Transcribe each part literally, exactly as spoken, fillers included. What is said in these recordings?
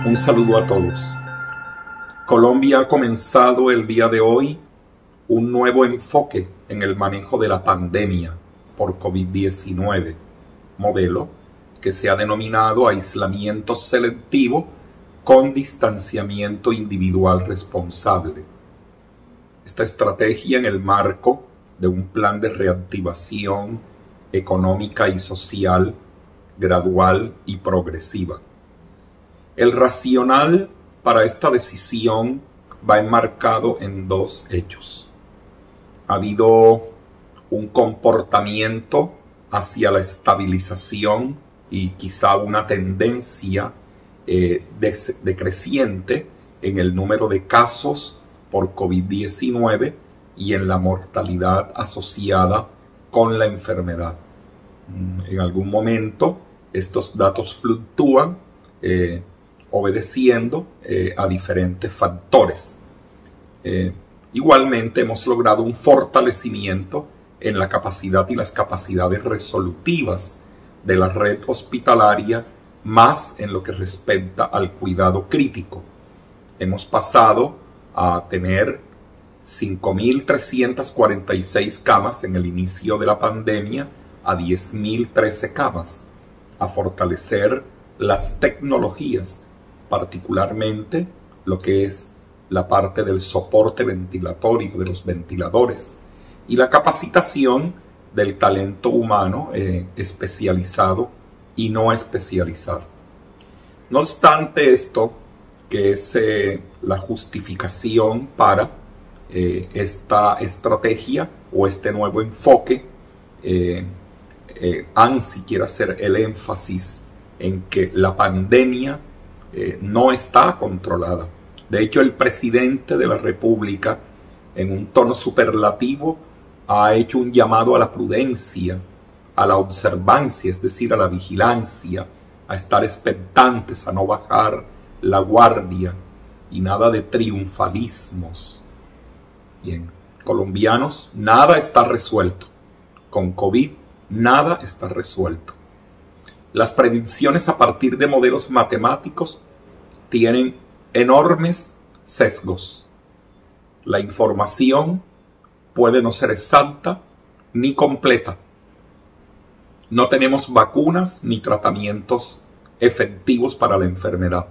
Un saludo a todos. Colombia ha comenzado el día de hoy un nuevo enfoque en el manejo de la pandemia por COVID diecinueve, modelo que se ha denominado aislamiento selectivo con distanciamiento individual responsable. Esta estrategia en el marco de un plan de reactivación económica y social gradual y progresiva. El racional para esta decisión va enmarcado en dos hechos. Ha habido un comportamiento hacia la estabilización y quizá una tendencia eh, decreciente en el número de casos por COVID diecinueve y en la mortalidad asociada con la enfermedad. En algún momento estos datos fluctúan eh, obedeciendo eh, a diferentes factores. Eh, igualmente hemos logrado un fortalecimiento en la capacidad y las capacidades resolutivas de la red hospitalaria, más en lo que respecta al cuidado crítico. Hemos pasado a tener cinco mil trescientas cuarenta y seis camas en el inicio de la pandemia a diez mil trece camas, a fortalecer las tecnologías, particularmente lo que es la parte del soporte ventilatorio, de los ventiladores, y la capacitación del talento humano eh, especializado y no especializado. No obstante esto, que es eh, la justificación para eh, esta estrategia o este nuevo enfoque, eh, eh, ANSI quiere hacer el énfasis en que la pandemia eh, no está controlada. De hecho, el presidente de la República, en un tono superlativo, ha hecho un llamado a la prudencia, a la observancia, es decir, a la vigilancia, a estar expectantes, a no bajar la guardia y nada de triunfalismos. Bien, colombianos, nada está resuelto. Con COVID, nada está resuelto. Las predicciones a partir de modelos matemáticos tienen enormes sesgos. La información puede no ser exacta ni completa. No tenemos vacunas ni tratamientos efectivos para la enfermedad.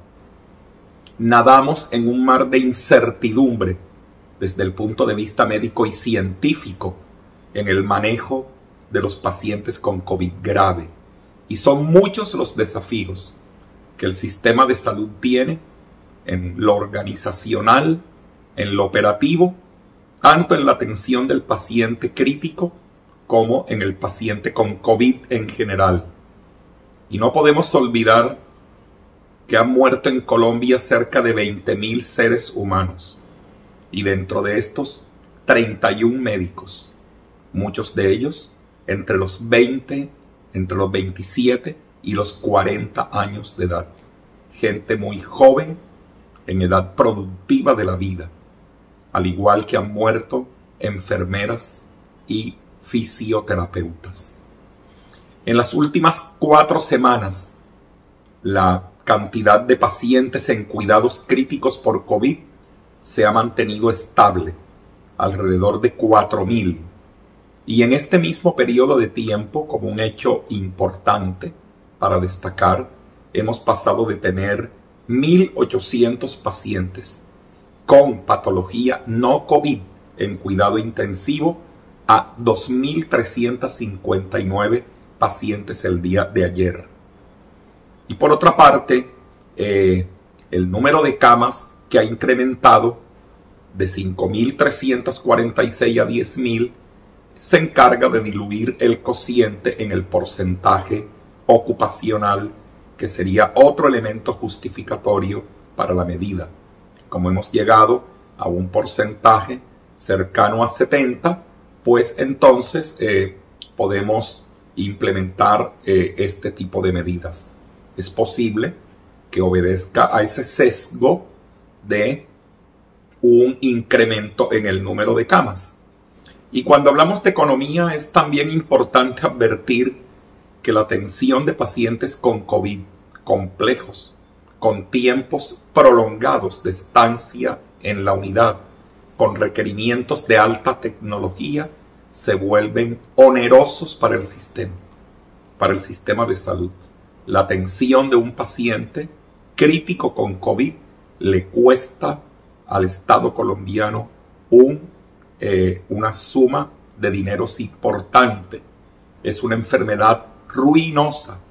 Nadamos en un mar de incertidumbre desde el punto de vista médico y científico en el manejo de los pacientes con COVID grave. Y son muchos los desafíos que el sistema de salud tiene en lo organizacional, en lo operativo, tanto en la atención del paciente crítico como en el paciente con COVID en general. Y no podemos olvidar que han muerto en Colombia cerca de veinte mil seres humanos. Y dentro de estos, treinta y un médicos. Muchos de ellos entre los veinte, entre los veintisiete y los cuarenta años de edad. Gente muy joven, en edad productiva de la vida. Al igual que han muerto enfermeras y fisioterapeutas. En las últimas cuatro semanas, la cantidad de pacientes en cuidados críticos por COVID se ha mantenido estable, alrededor de cuatro mil. Y en este mismo periodo de tiempo, como un hecho importante para destacar, hemos pasado de tener mil ochocientos pacientes con patología no COVID en cuidado intensivo a dos mil trescientos cincuenta y nueve pacientes el día de ayer. Y por otra parte, eh, el número de camas que ha incrementado de cinco mil trescientos cuarenta y seis a diez mil se encarga de diluir el cociente en el porcentaje ocupacional, que sería otro elemento justificatorio para la medida. Como hemos llegado a un porcentaje cercano a setenta, pues entonces eh, podemos implementar eh, este tipo de medidas. Es posible que obedezca a ese sesgo de un incremento en el número de camas. Y cuando hablamos de economía es también importante advertir que la atención de pacientes con COVID complejos con tiempos prolongados de estancia en la unidad, con requerimientos de alta tecnología, se vuelven onerosos para el sistema, para el sistema de salud. La atención de un paciente crítico con COVID le cuesta al Estado colombiano un, eh, una suma de dineros importante. Es una enfermedad ruinosa.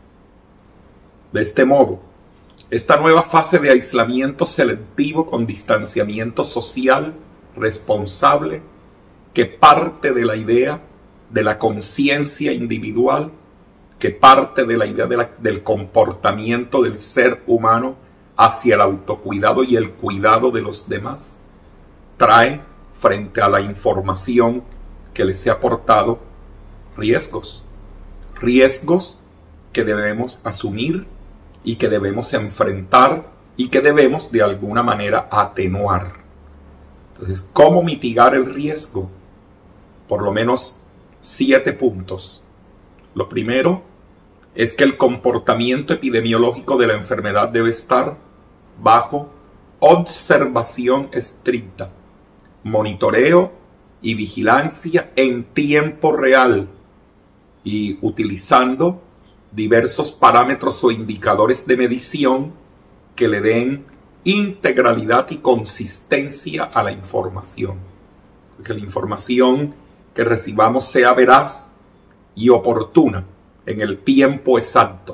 De este modo, esta nueva fase de aislamiento selectivo con distanciamiento social responsable, que parte de la idea de la conciencia individual, que parte de la idea de la, del comportamiento del ser humano hacia el autocuidado y el cuidado de los demás, trae frente a la información que les he aportado riesgos, riesgos que debemos asumir y que debemos enfrentar y que debemos de alguna manera atenuar. Entonces, ¿cómo mitigar el riesgo? Por lo menos siete puntos. Lo primero es que el comportamiento epidemiológico de la enfermedad debe estar bajo observación estricta, monitoreo y vigilancia en tiempo real y utilizando diversos parámetros o indicadores de medición que le den integralidad y consistencia a la información. Que la información que recibamos sea veraz y oportuna en el tiempo exacto.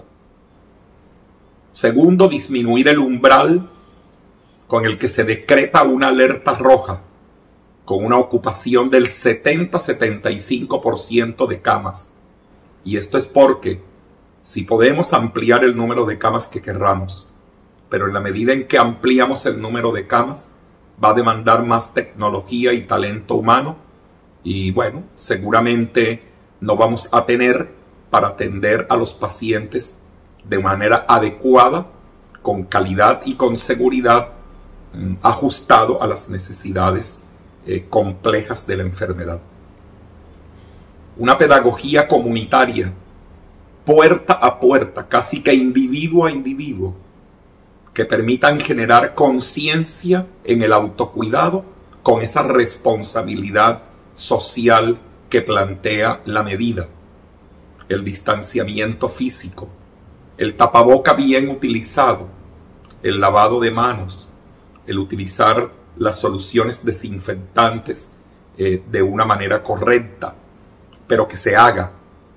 Segundo, disminuir el umbral con el que se decreta una alerta roja, con una ocupación del setenta a setenta y cinco por ciento de camas. Y esto es porque si podemos ampliar el número de camas que querramos, pero en la medida en que ampliamos el número de camas, va a demandar más tecnología y talento humano, y bueno, seguramente no vamos a tener para atender a los pacientes de manera adecuada, con calidad y con seguridad, ajustado a las necesidades eh, complejas de la enfermedad. Una pedagogía comunitaria, puerta a puerta, casi que individuo a individuo, que permitan generar conciencia en el autocuidado con esa responsabilidad social que plantea la medida. El distanciamiento físico, el tapaboca bien utilizado, el lavado de manos, el utilizar las soluciones desinfectantes eh, de una manera correcta, pero que se haga.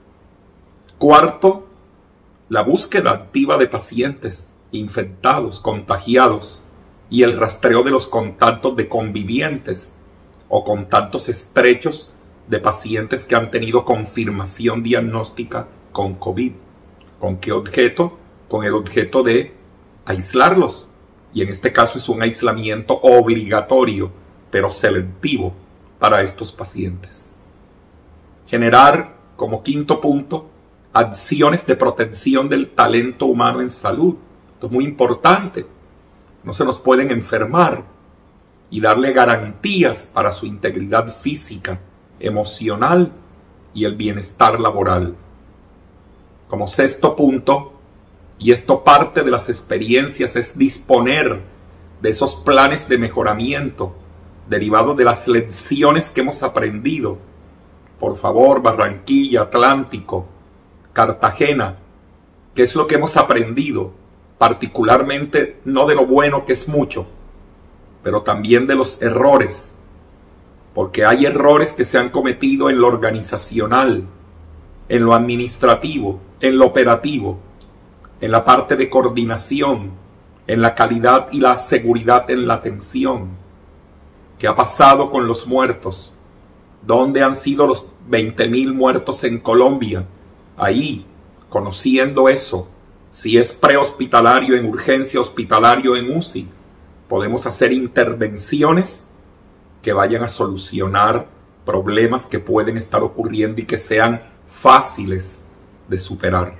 Cuarto, la búsqueda activa de pacientes infectados, contagiados, y el rastreo de los contactos de convivientes o contactos estrechos de pacientes que han tenido confirmación diagnóstica con COVID. ¿Con qué objeto? Con el objeto de aislarlos. Y en este caso es un aislamiento obligatorio, pero selectivo para estos pacientes. Generar, como quinto punto, acciones de protección del talento humano en salud. Esto es muy importante. No se nos pueden enfermar, y darle garantías para su integridad física, emocional y el bienestar laboral. Como sexto punto, y esto parte de las experiencias, es disponer de esos planes de mejoramiento derivados de las lecciones que hemos aprendido. Por favor, Barranquilla, Atlántico, Cartagena, ¿qué es lo que hemos aprendido? Particularmente no de lo bueno, que es mucho, pero también de los errores, porque hay errores que se han cometido en lo organizacional, en lo administrativo, en lo operativo, en la parte de coordinación, en la calidad y la seguridad en la atención. ¿Qué ha pasado con los muertos? ¿Dónde han sido los veinte mil muertos en Colombia? Ahí, conociendo eso, si es prehospitalario, en urgencia, hospitalario, en U C I, podemos hacer intervenciones que vayan a solucionar problemas que pueden estar ocurriendo y que sean fáciles de superar.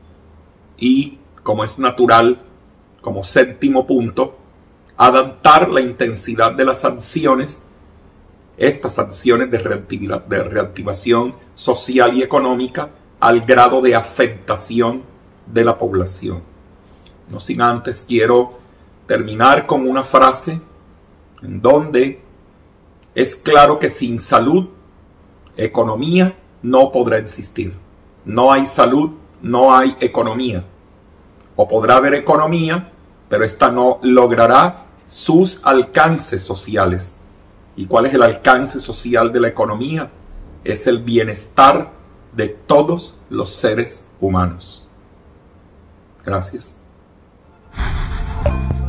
Y, como es natural, como séptimo punto, adaptar la intensidad de las acciones, estas acciones de, reactividad, de reactivación social y económica, al grado de afectación de la población. No sin antes quiero terminar con una frase en donde es claro que sin salud, economía no podrá existir. No hay salud, no hay economía. O podrá haber economía, pero esta no logrará sus alcances sociales. ¿Y cuál es el alcance social de la economía? Es el bienestar de todos los seres humanos. Gracias.